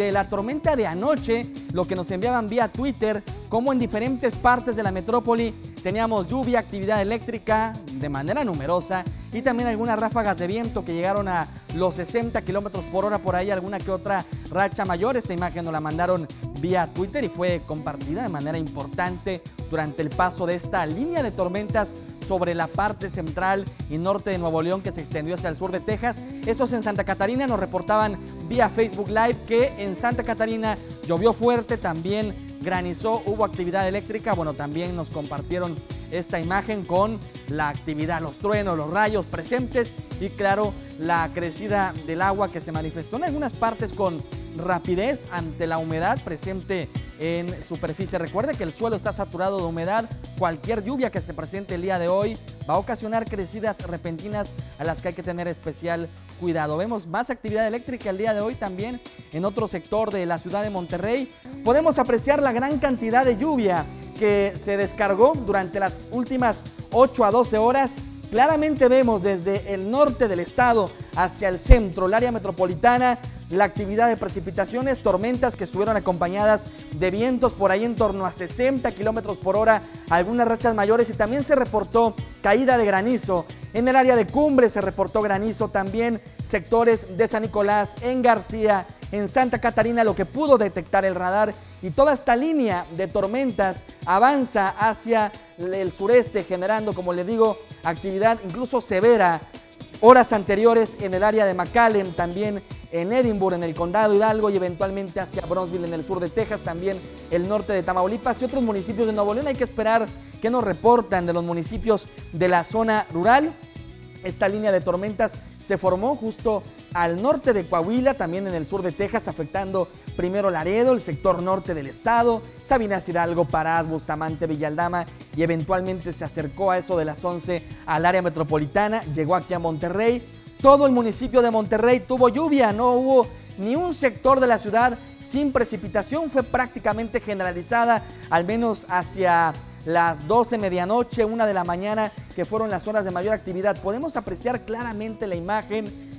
de la tormenta de anoche, lo que nos enviaban vía Twitter, como en diferentes partes de la metrópoli teníamos lluvia, actividad eléctrica de manera numerosa y también algunas ráfagas de viento que llegaron a los 60 kilómetros por hora, por ahí alguna que otra racha mayor. Esta imagen nos la mandaron vía Twitter y fue compartida de manera importante durante el paso de esta línea de tormentas sobre la parte central y norte de Nuevo León, que se extendió hacia el sur de Texas. Estos en Santa Catarina nos reportaban vía Facebook Live que en Santa Catarina llovió fuerte, también granizó, hubo actividad eléctrica. Bueno, también nos compartieron esta imagen con la actividad, los truenos, los rayos presentes y claro, la crecida del agua que se manifestó en algunas partes con rapidez ante la humedad presente en superficie. Recuerde que el suelo está saturado de humedad. Cualquier lluvia que se presente el día de hoy va a ocasionar crecidas repentinas a las que hay que tener especial cuidado. Vemos más actividad eléctrica el día de hoy también en otro sector de la ciudad de Monterrey. Podemos apreciar la gran cantidad de lluvia que se descargó durante las últimas 8 a 12 horas. Claramente vemos desde el norte del estado hacia el centro, el área metropolitana, la actividad de precipitaciones, tormentas que estuvieron acompañadas de vientos por ahí en torno a 60 kilómetros por hora, algunas rachas mayores y también se reportó caída de granizo. En el área de Cumbres se reportó granizo, también sectores de San Nicolás, en García, en Santa Catarina, lo que pudo detectar el radar. Y toda esta línea de tormentas avanza hacia el sureste, generando, como les digo, actividad incluso severa. Horas anteriores en el área de McAllen, también en Edinburgh, en el condado Hidalgo y eventualmente hacia Brownsville en el sur de Texas, también el norte de Tamaulipas y otros municipios de Nuevo León. Hay que esperar que nos reportan de los municipios de la zona rural. Esta línea de tormentas se formó justo al norte de Coahuila, también en el sur de Texas, afectando primero Laredo, el sector norte del estado, Sabinas Hidalgo, Parás, Bustamante, Villaldama y eventualmente se acercó a eso de las 11 al área metropolitana, llegó aquí a Monterrey. Todo el municipio de Monterrey tuvo lluvia, no hubo ni un sector de la ciudad sin precipitación, fue prácticamente generalizada, al menos hacia las 12, medianoche, 1 de la mañana, que fueron las horas de mayor actividad. Podemos apreciar claramente la imagen,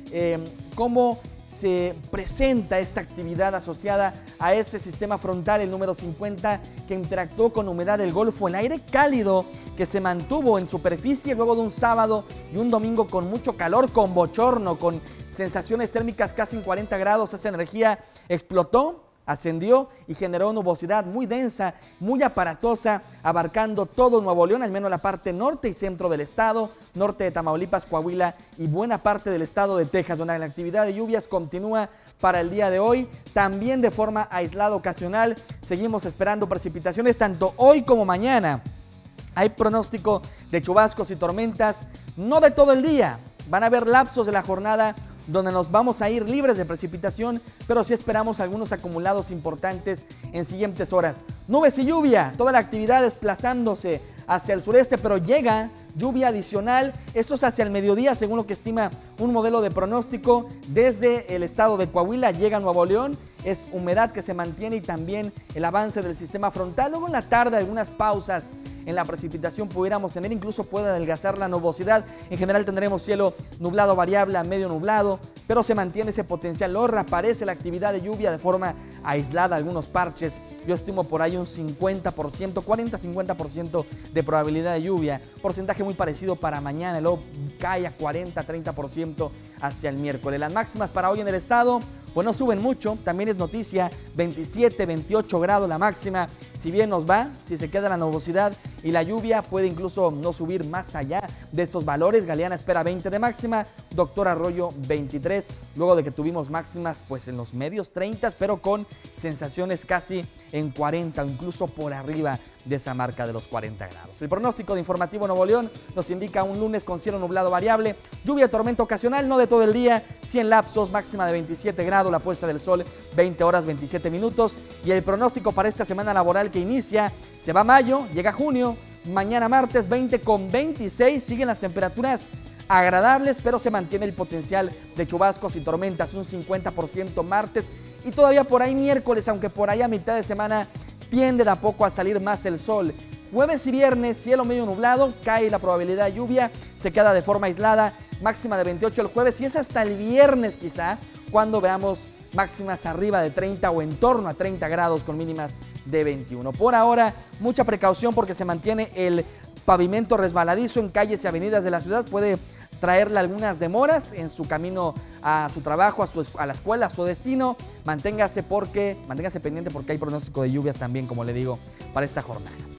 cómo se presenta esta actividad asociada a este sistema frontal, el número 50, que interactuó con humedad del Golfo, el aire cálido que se mantuvo en superficie luego de un sábado y un domingo con mucho calor, con bochorno, con sensaciones térmicas casi en 40 grados. Esa energía explotó, ascendió y generó nubosidad muy densa, muy aparatosa, abarcando todo Nuevo León, al menos la parte norte y centro del estado, norte de Tamaulipas, Coahuila y buena parte del estado de Texas, donde la actividad de lluvias continúa para el día de hoy, también de forma aislada ocasional. Seguimos esperando precipitaciones tanto hoy como mañana. Hay pronóstico de chubascos y tormentas, no de todo el día, van a haber lapsos de la jornada donde nos vamos a ir libres de precipitación, pero sí esperamos algunos acumulados importantes en siguientes horas. Nubes y lluvia, toda la actividad desplazándose hacia el sureste, pero llega lluvia adicional. Esto es hacia el mediodía, según lo que estima un modelo de pronóstico. Desde el estado de Coahuila llega a Nuevo León, es humedad que se mantiene y también el avance del sistema frontal. Luego en la tarde algunas pausas en la precipitación pudiéramos tener, incluso puede adelgazar la nubosidad. En general tendremos cielo nublado variable a medio nublado, pero se mantiene ese potencial. Luego reaparece la actividad de lluvia de forma aislada, algunos parches. Yo estimo por ahí un 50%, 40-50% de probabilidad de lluvia. Porcentaje muy parecido para mañana, luego cae a 40-30% hacia el miércoles. Las máximas para hoy en el estado, pues no suben mucho, también es noticia, 27, 28 grados la máxima. Si bien nos va, si se queda la nubosidad y la lluvia, puede incluso no subir más allá de estos valores. Galeana espera 20 de máxima, Doctor Arroyo 23, luego de que tuvimos máximas pues en los medios 30, pero con sensaciones casi en 40 o incluso por arriba de esa marca de los 40 grados. El pronóstico de Informativo Nuevo León nos indica un lunes con cielo nublado variable, lluvia, tormenta ocasional, no de todo el día, 100 lapsos, máxima de 27 grados, la puesta del sol 20 horas 27 minutos. Y el pronóstico para esta semana laboral que inicia, se va mayo, llega junio, mañana martes 20 con 26, siguen las temperaturas agradables, pero se mantiene el potencial de chubascos y tormentas, un 50% martes y todavía por ahí miércoles, aunque por ahí a mitad de semana tiende de a poco a salir más el sol. Jueves y viernes, cielo medio nublado, cae la probabilidad de lluvia, se queda de forma aislada, máxima de 28 el jueves y es hasta el viernes quizá cuando veamos máximas arriba de 30 o en torno a 30 grados con mínimas de 21. Por ahora, mucha precaución porque se mantiene el pavimento resbaladizo en calles y avenidas de la ciudad. Puede traerle algunas demoras en su camino a su trabajo, a la escuela, a su destino. Manténgase pendiente porque hay pronóstico de lluvias también, como le digo, para esta jornada.